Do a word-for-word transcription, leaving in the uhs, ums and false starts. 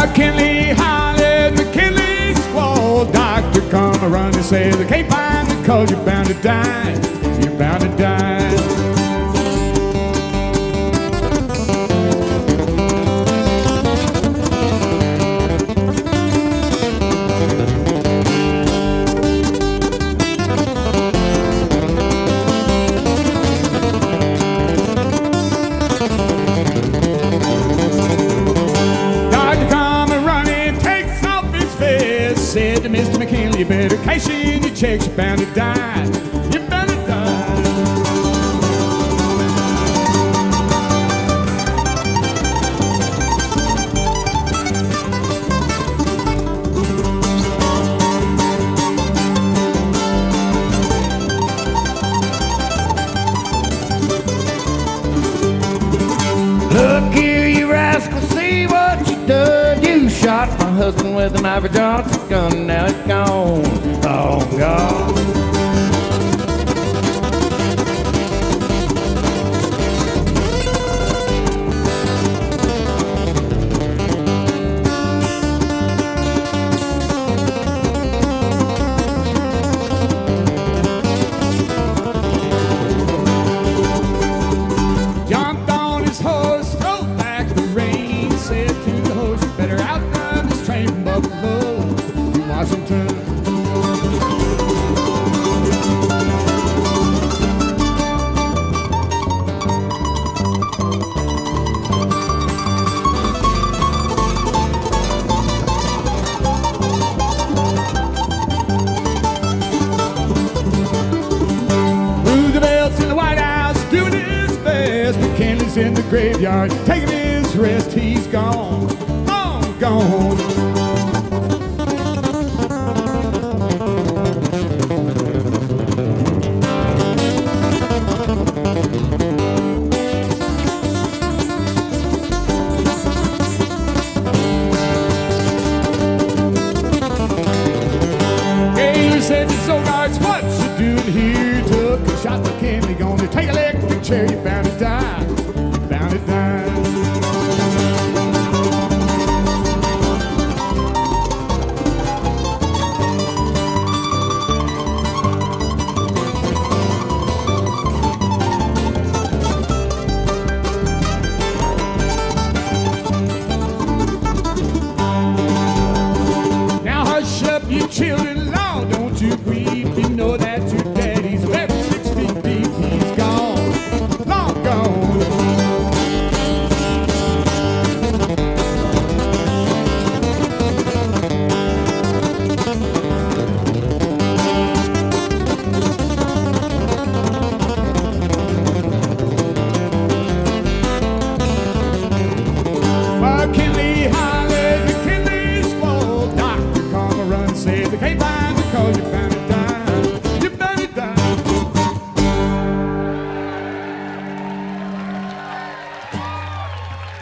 McKinley hollered, McKinley squalled. Doctor come a run and said they can't find the cause, you're bound to die, you're bound to die. Said to Mister McKinley, you better cash in your checks, you're bound to die, you're bound to die. Look here, you rascal, see what you done. You shot my husband with an Ivory Johnson gun, now it's gone, oh God. Jumped on his horse, throw back the reins, said to the horse, you better outrun this train from Buffalo to Washington. Roosevelt's in the White House doing his best. McKinley's in the graveyard taking his rest. He's gone, gone, gone. Gaylor said to Zogarts, what you doing here? Took a shot McKinley, gonna take a electric chair, you found